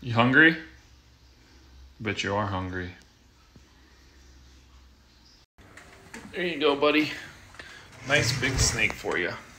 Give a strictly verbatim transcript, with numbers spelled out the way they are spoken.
You hungry? Bet you are hungry. There you go, buddy. Nice big snake for you.